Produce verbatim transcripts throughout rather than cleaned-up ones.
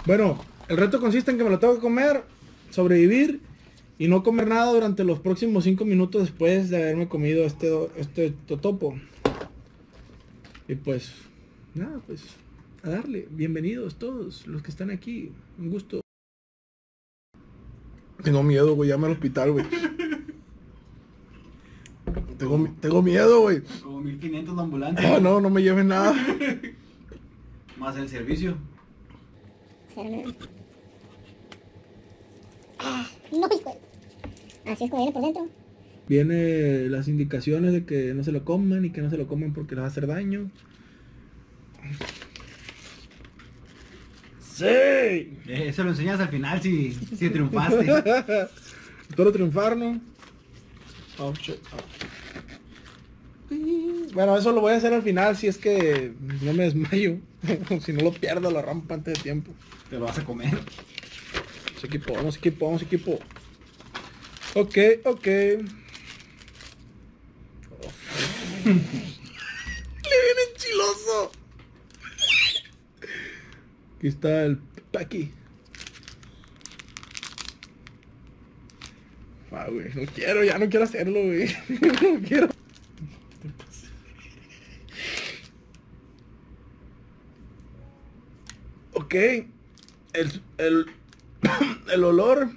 Bueno, el reto consiste en que me lo tengo que comer, sobrevivir y no comer nada durante los próximos cinco minutos después de haberme comido este, este totopo. Y pues, nada, pues, a darle. Bienvenidos todos los que están aquí. Un gusto. Tengo miedo, güey, llame al hospital, güey. Tengo, tengo miedo, güey. Como mil quinientos la ambulancia. Ah, no, no me lleven nada. Más el servicio. Ah, no, hijo. Así es como viene por dentro. Viene las indicaciones de que no se lo coman y que no se lo coman porque les va a hacer daño. ¡Sí! Eh, eso lo enseñas al final si, si triunfaste. Espero triunfar, ¿no? Oh, shit. Oh. Bueno, eso lo voy a hacer al final si es que no me desmayo. Si no lo pierdo la rampa antes de tiempo. Te lo vas a comer. Vamos equipo, vamos equipo, vamos equipo. Ok, ok. Oh. Le viene enchiloso. Aquí está el Paqui. Ah, güey, no quiero, ya no quiero hacerlo, güey. No quiero. Ok. El, el, el olor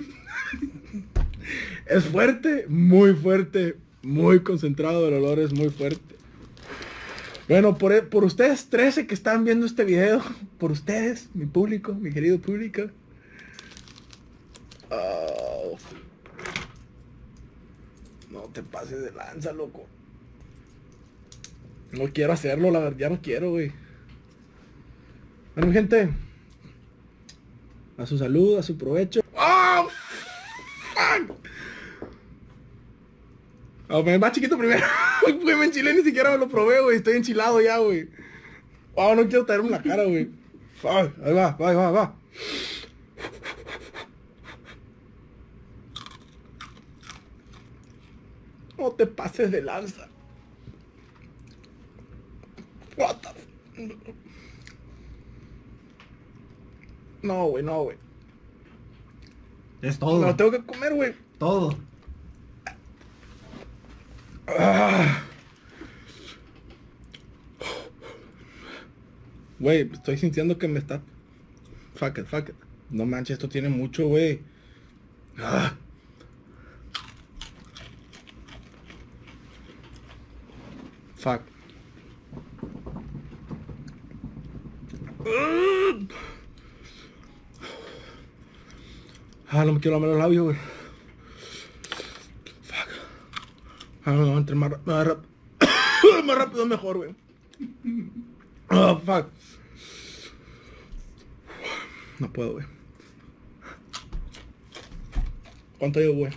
es fuerte, muy fuerte, muy concentrado. El olor es muy fuerte. Bueno, por, por ustedes trece que están viendo este video, por ustedes, mi público, mi querido público. Oh. No te pases de lanza, loco. No quiero hacerlo, la verdad, ya no quiero, güey. Bueno, mi gente, a su salud, a su provecho. ¡Oh! ¡Fuck! Oh, me más chiquito primero. Güey, me enchilé, ni siquiera me lo probé, güey. Estoy enchilado ya, güey. Wow, no quiero traerme la cara, güey. Fuck, ahí va, va, va, va. No te pases de lanza. What the... No, güey, no, güey. Es todo. Me lo tengo que comer, güey. Todo. Ah. Güey, estoy sintiendo que me está... Fuck it, fuck it. No manches, esto tiene mucho, güey. Ah. Fuck. Ah, no me quiero lamer los labios, güey. Fuck. Ah, no, entre más, más rápido. Más rápido mejor, güey. Oh, fuck. No puedo, güey. ¿Cuánto llevo, güey?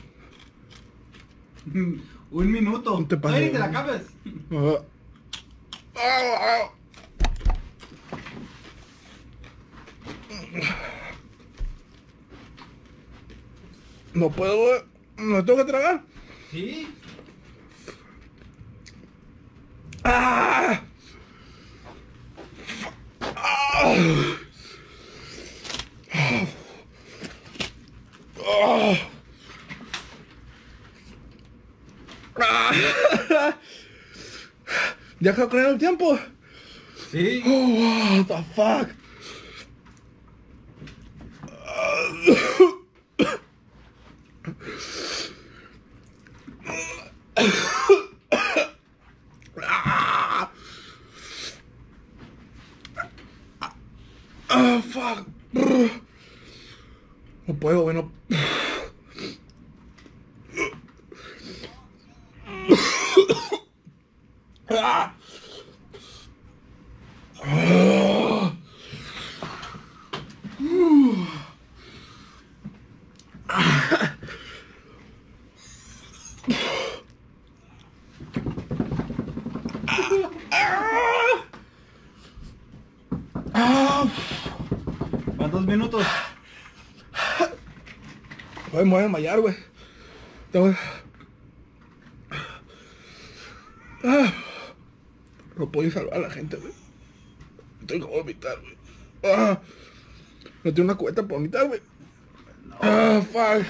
Un minuto. No te pases, ¡Ay, te la güey. acabas! Ah. Ah, ah. No puedo, güey. ¿Me tengo que tragar? Sí. ¡Ah! ¡Ah! ¡Ah! ¡Ah! ¿Deja correr el tiempo? Sí. Oh, what the fuck? Ah, fuck. No puedo, güey, no. Ah. Ah. Ah. ¿Cuántos minutos? Güey, me voy a desmayar, güey. Tengo... Ah. No puedo salvar a la gente, güey. Tengo que vomitar, güey. Ah. No tiene una cubeta para vomitar, güey. Ah, fuck.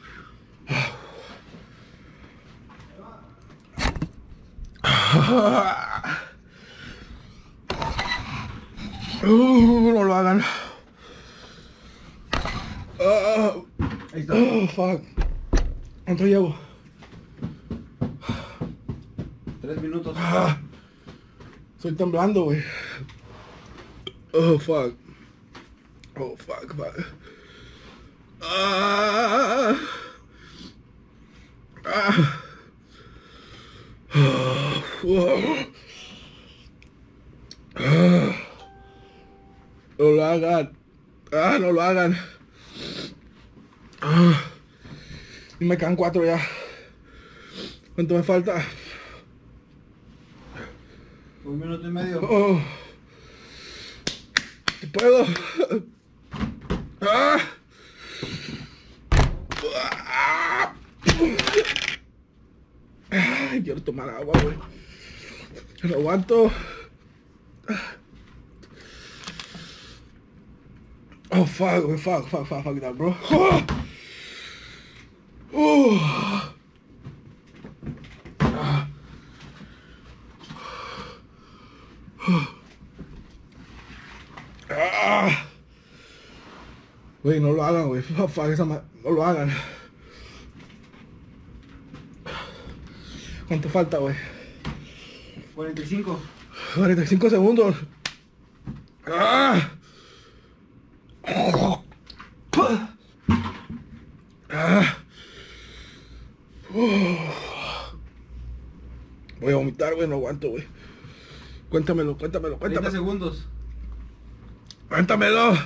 Uh, no lo hagan. Uh, Ahí está. oh, fuck. ¿Cuánto llevo? Tres minutos. Ah, estoy temblando, güey. Oh, fuck. Oh, fuck, fuck. Ah. Ah. Ah. Ah. No lo hagan. Ah, no lo hagan. Ah. Y me quedan cuatro ya. ¿Cuánto me falta? Un minuto y medio. Oh. ¿Qué puedo? Ah. Ah. Ay, quiero tomar agua, güey. No aguanto. Oh, fuck, güey, fuck, fuck, fuck, fuck that, bro. Oh. Oh. Ah. Ah. Güey, no lo hagan, güey. Fuck, esa ma... No lo hagan. ¿Cuánto falta, güey? cuarenta y cinco. cuarenta y cinco segundos. Ah. Ah. Voy a vomitar, güey, no aguanto, güey. Cuéntamelo, cuéntamelo, treinta cuéntamelo. segundos. Cuéntamelo.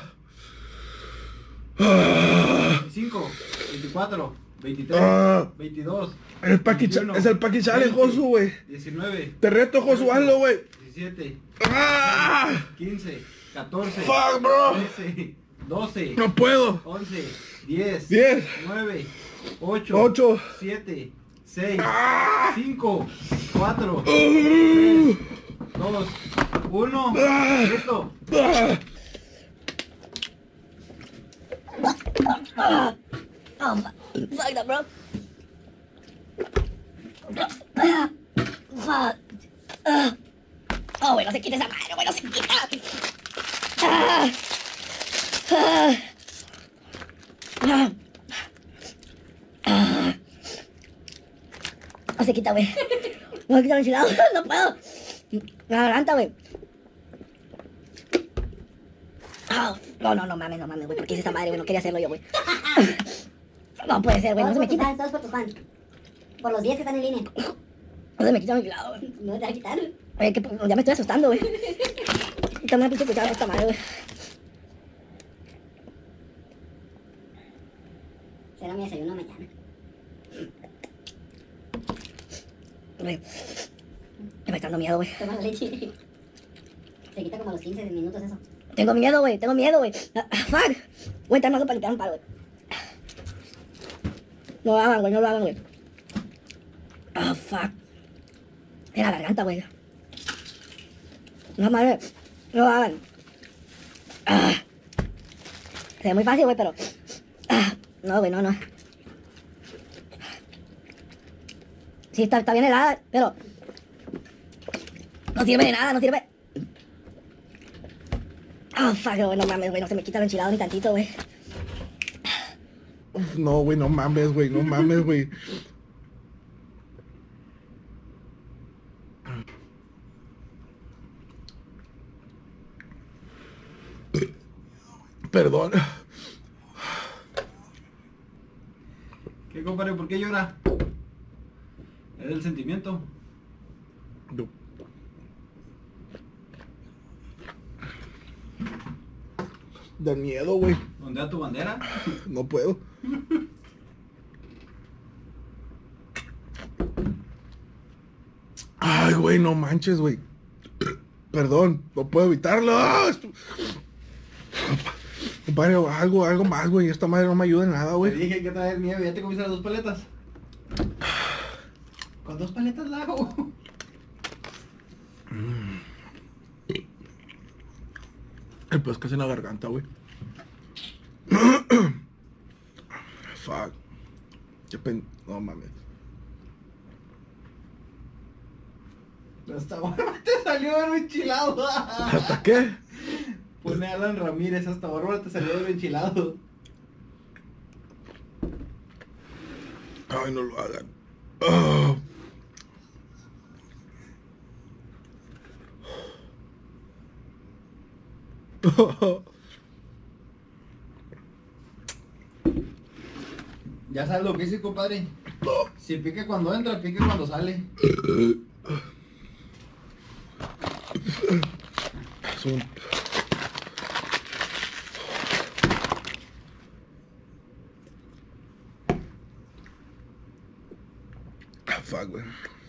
Ah. veinticinco, veinticuatro, veintitrés, Ah. veintidós. El Paki Cha- veintiuno, es el Paki Challenge, veinte, Josu, güey. diecinueve. Te reto, Josu, hazlo, güey. diecisiete. Ah. quince, catorce. Fuck, bro. trece, doce. No puedo. once, diez. diez. nueve, ocho. ocho. siete, seis, Ah. cinco, cuatro, Uh. dos, uno. Ah. Listo. Ah. Oh, fuck that, bro. Fuck. Ah. Oh, güey, no se quita esa madre, güey, no se quita. Ah. Ah. Ah. Ah. No se quita, güey. No se quita el enchilado, no puedo. La garganta, güey. Oh, no, no, no mames, no mames, güey. ¿Por qué hice esa madre, güey? No quería hacerlo yo, güey. No puede ser, güey, no se me quita. Todos por tus fans. Por los diez que están en línea. No se me quita el enchilado, güey. No te va a quitar. Oye, que ya me estoy asustando, güey. Está una pinche cuchara esta madre, güey. Será mi desayuno mañana. Güey. Me está dando miedo, güey. Toma la leche. Se quita como a los quince minutos eso. Tengo miedo, güey. Tengo miedo, güey. Ah, ah, fuck. Voy a entrar más para limpiar un palo, güey. No lo hagan, güey. No lo hagan, güey. Ah, fuck. En la garganta, güey. No, madre. No lo hagan. Ah. Se ve muy fácil, güey, pero... Ah. No, güey, no, no. Sí, está, está bien helada, pero... No sirve de nada, no sirve... Ah, oh, fuck, güey, no mames, güey, no se me quita el enchilado ni tantito, güey. Uf, no, güey, no mames, güey, no mames, güey. Perdón. ¿Qué, compadre? ¿Por qué llora? Es el sentimiento. No. De miedo, güey. ¿Dónde va tu bandera? No puedo. Ay, güey, no manches, güey. Perdón, no puedo evitarlo. ¡Ah! Esto- Compadre, algo, algo más, güey. Esta madre no me ayuda en nada, Te güey. dije que traer miedo. ¿Ya te comiste las dos paletas? Con dos paletas la hago. El peor es que es en la garganta, güey. Fuck. Qué pen... No mames. Hasta barba te salió algo enchilado. ¿Hasta qué? Pone Alan Ramírez, hasta barba te salió algo enchilado. Ay, no lo hagan. Oh. Ya sabes lo que hice, compadre. Si pica cuando entra, pica cuando sale. Es un... Ah, fuck, güey.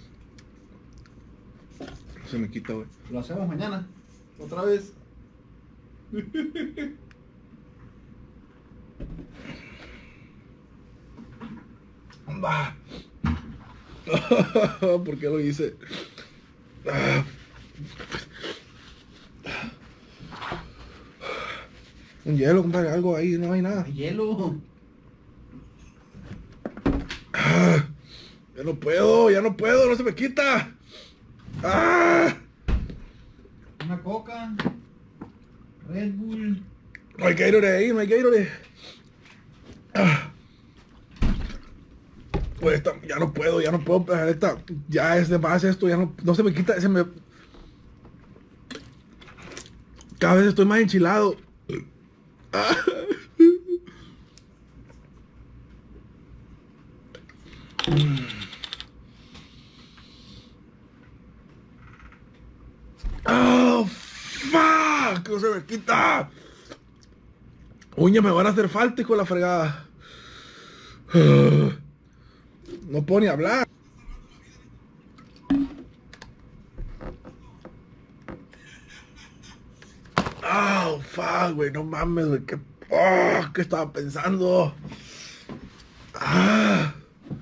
No se me quita, güey. Lo hacemos mañana. Otra vez. Va. ¿Por qué lo hice? Ah. Un hielo, compadre, algo ahí, no hay nada. Hielo. Ah. Ya no puedo, ya no puedo, no se me quita. Ah. Una coca. Red Bull. No hay Gatorade ahí, no hay Gatorade. Ah. Pues esta, ya no puedo, ya no puedo, la neta, ya es de más esto, ya no, no se me quita, se me... Cada vez estoy más enchilado. Ah. Oh, fuck, no se me quita. Uñas me van a hacer falta, hijo de la fregada. No puedo ni hablar. Oh, fuck, güey, no mames, güey, qué, oh, ¿qué estaba pensando? Ah.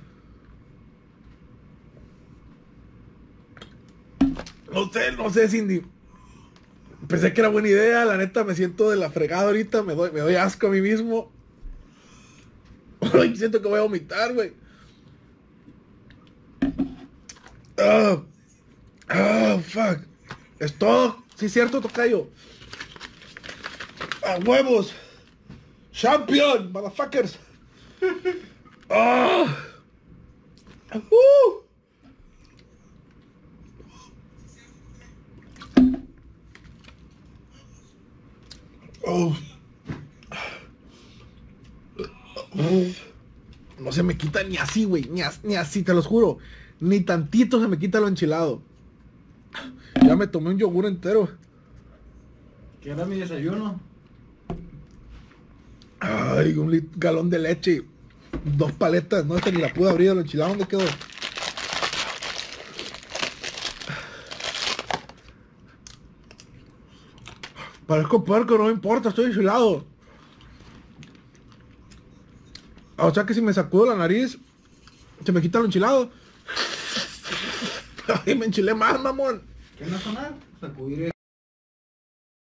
No sé, no sé, Cindy. Pensé que era buena idea, la neta me siento de la fregada ahorita, me doy, me doy asco a mí mismo. Ay, siento que voy a vomitar, güey. Oh, oh, fuck. Es todo. Sí, es cierto, tocayo. ¡A huevos! ¡Champion! ¡Motherfuckers! ¡Oh! ¡Uh! Oh. Oh. No se me quita ni así, güey. Ni, as, ni así, te los juro. Ni tantito se me quita lo enchilado. Ya me tomé un yogur entero. ¿Qué era mi desayuno? Ay, un lit galón de leche. Dos paletas. No, esta ni la pude abrir. Lo enchilado, ¿dónde quedó? Parezco puerco, no me importa. Estoy enchilado. O sea que si me sacudo la nariz, se me quita lo enchilado. Ay, me enchilé más, mamón. ¿Qué no sonar? Sacudir